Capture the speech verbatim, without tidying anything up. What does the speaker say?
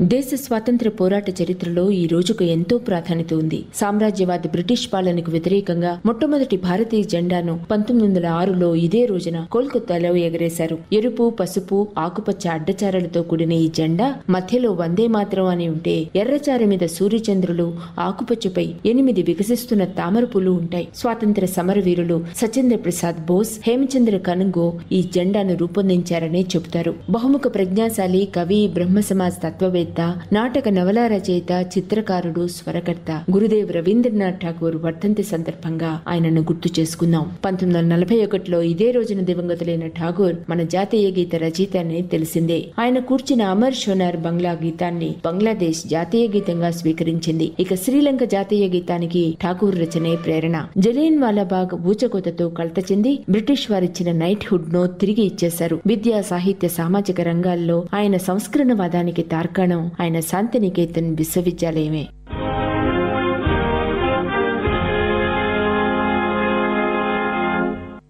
దేశ స్వాతంత్ర పోరాట చరిత్రలో ఈ రోజుకు ఎంతో ప్రాధాన్యత ఉంది. సామ్రాజ్యవాద బ్రిటిష్ పాలనకు వ్యతిరేకంగా మొట్టమొదటి భారతీయ జెండాను పంతొమ్మిది వందల ఆరులో ఇదే రోజున కోల్కతాలో ఎగరేశారు. ఎరుపు, పసుపు, ఆకుపచ్చ అడ్డచారలతో కూడిన ఈ జెండా మధ్యలో వందే మాతరం అని ఉంటే, ఎర్రచార మీద సూర్యచంద్రులు, ఆకుపచ్చపై ఎనిమిది వికసిస్తున్న తామర పూలు ఉంటాయి. స్వాతంత్ర సమరవీరులు సత్యేంద్ర ప్రసాద్ బోస్, హేమచంద్ర కనుగో ఈ జెండాను రూపొందించారని చెబుతారు. బహుముఖ ప్రజ్ఞాశాలి కవి, బ్రహ్మ సమాజ్ తత్వవేత్త, నాటక నవలా రచయిత, చిత్రకారుడు, స్వరకర్త గురుదేవ్ రవీంద్రనాథ్ ఠాగూర్ వర్ధంతి సందర్భంగా ఆయనను గుర్తు చేసుకుందాం. పంతొమ్మిది వందల నలభై ఒకటిలో ఇదే రోజున దివంగతులైన ఠాగూర్ మన జాతీయ గీత రచయిత అనేది తెలిసిందే. ఆయన కూర్చిన అమర్ షోనార్ బంగ్లా గీతాన్ని బంగ్లాదేశ్ జాతీయ గీతంగా స్వీకరించింది. ఇక శ్రీలంక జాతీయ గీతానికి ఠాగూర్ రచనే ప్రేరణ. జలియన్ వాలాబాగ్ ఊచకోతతో కలత చెంది బ్రిటిష్ వారిచ్చిన నైట్ హుడ్ ను తిరిగి ఇచ్చేశారు. విద్యా, సాహిత్య, సామాజిక రంగాల్లో ఆయన సంస్కరణవాదానికి తార్కాణం ఆయన శాంతినికేతన్ విశ్వవిద్యాలయమే.